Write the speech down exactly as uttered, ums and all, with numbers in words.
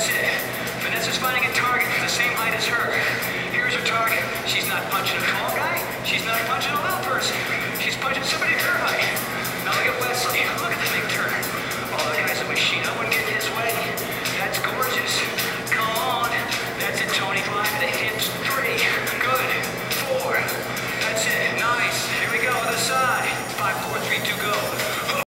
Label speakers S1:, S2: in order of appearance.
S1: That's it. Vanessa's finding a target the same height as her. Here's her target. She's not punching a tall guy. She's not punching a little person. She's punching somebody her height. Now look at Wesley. Look